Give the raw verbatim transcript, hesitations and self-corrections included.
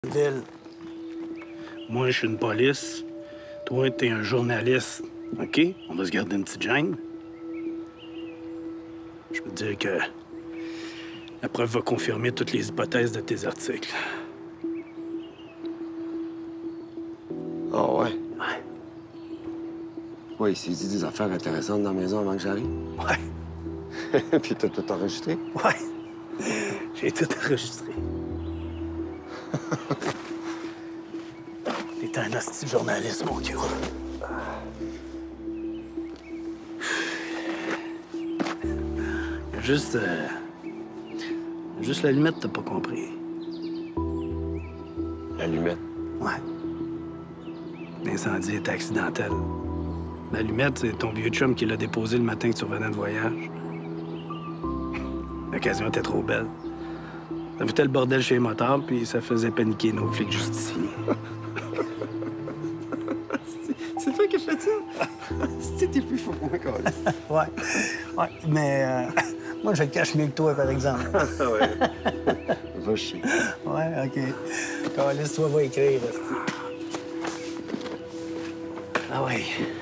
Ville. Moi, je suis une police. Toi, t'es un journaliste. OK? On va se garder une petite gêne. Je peux te dire que la preuve va confirmer toutes les hypothèses de tes articles. Ah oh, ouais? Ouais. Ouais, il s'est dit des affaires intéressantes dans la maison avant que j'arrive. Ouais. Puis t'as tout enregistré? Ouais. J'ai tout enregistré. T'es un hostie de journaliste, mon Dieu. Il y a juste... Euh... il y a juste l'allumette, t'as pas compris. L'allumette? Ouais. L'incendie était accidentel. L'allumette, c'est ton vieux chum qui l'a déposé le matin que tu revenais de voyage. L'occasion était trop belle. Ça foutait le bordel chez les motards, puis ça faisait paniquer nos flics juste ici. C'est toi qui as fait ça? C'était plus fou, moi, quand même. Ouais. Ouais, mais euh, moi, je le cache mieux que toi, par exemple. Ouais. Va chier. Ouais, OK. Calisse, toi, va écrire. Ah ouais.